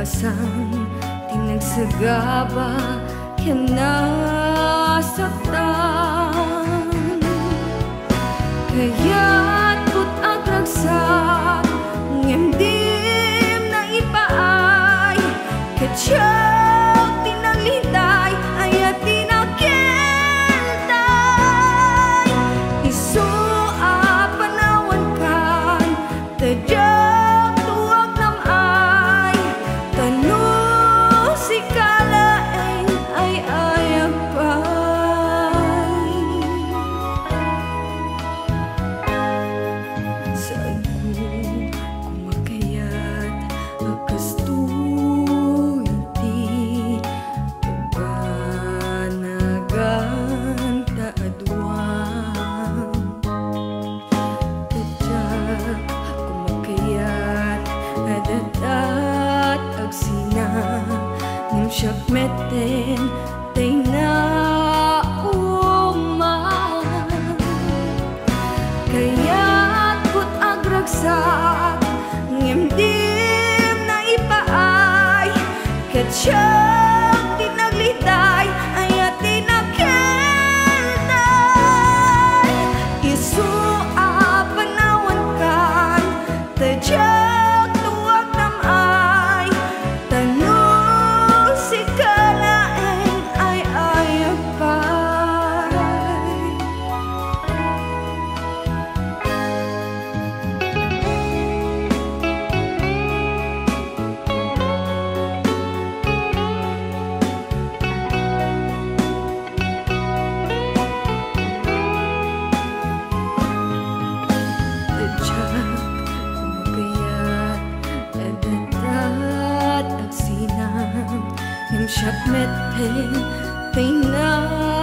Sang tinagsagaba kinasaktan, kaya't put-ag ragsak ngimdim na ipaay, katsyag tinaglitay ayat tinakintay. Isu a Panawankan tadyak tuwag namay, tanu si kalaeng ay-ayapay. Saan ko kumakayat agastuiti paganagan taadwang, tadyak kumakayat adatat agsinang nimsyak meten tay na umang, kaya't put-ag ragsak ngimdim na ipaay, katsyag tinaglitay ayat tinakintay. Isu a Panawankan tadyak tuwag namay, tanu si kalaeng ay-ayapay. Tadyak kumakayat adatat agsinang nimsyak meten tay na